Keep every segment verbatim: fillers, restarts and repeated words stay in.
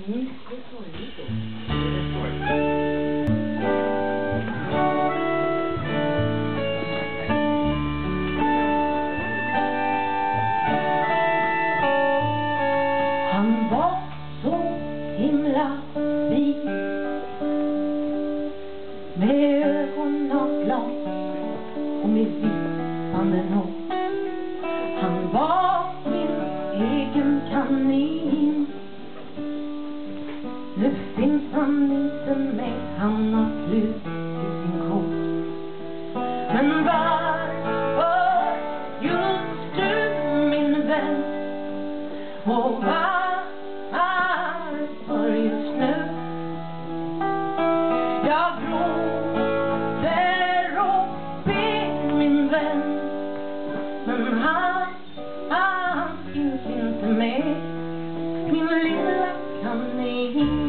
Mm, det är sorgligt då. Det är sorgligt. Han var så himla vit, med ögon av glas och med vispande nål. Han var min egen kanin. Nu finns han inte med, han har slut i sin kåt. Men varför just du, min vän? Och varför just nu? Jag gråter och ber, min vän, men han, han finns inte med, min lilla kanin.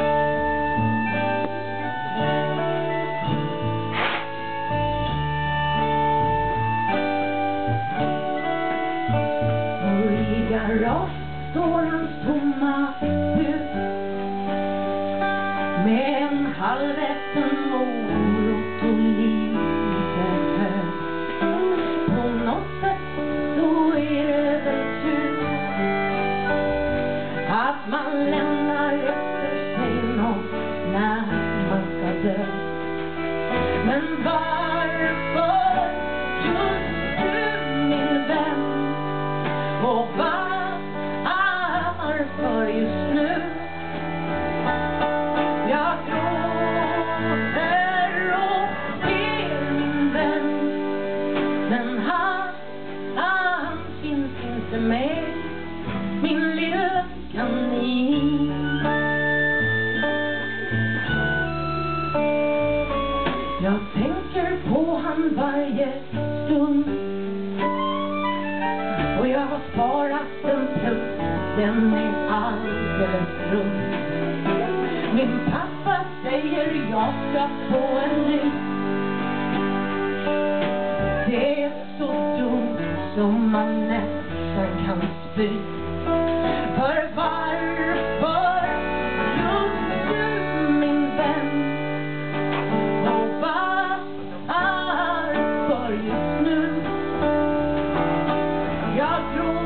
Och i garage står hans tomma hus med en halvätten morot och lite hö. På något sätt så är det väl tur att man lämnar efter sig något när man ska dö. Men varför just du, min vän? Och varför just nu? Jag gråter och ber, min vän, men han, han finns inte med, min lilla kanin. Jag tänker på han varje stund, och jag har sparat en pluss, den är alldeles rund. Min pappa säger jag ska få en ny. Det är så dumt som man nästan kan spy. För varför just du, min vän? Och varför just nu? Jag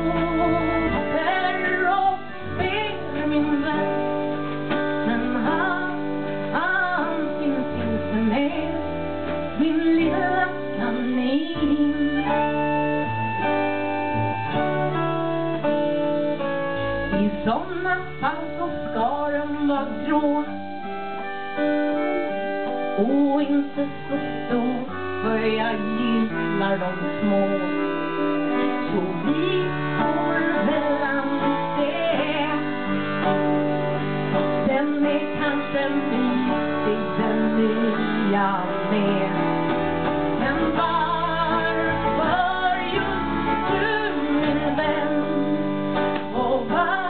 gråter och ber, min vän, men han, han finns inte med, min lilla kanin. I såna fall så ska den vara grå och inte så stor, för jag gillar de små. Så vi får väl anse, den är kanske mysig, den nya med. Men varför just du, min vän? Och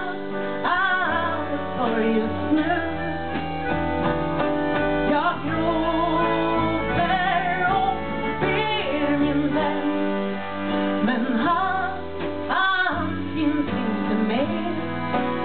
varför just nu? Jag gråter och ber, min vän, men han, han finns inte med,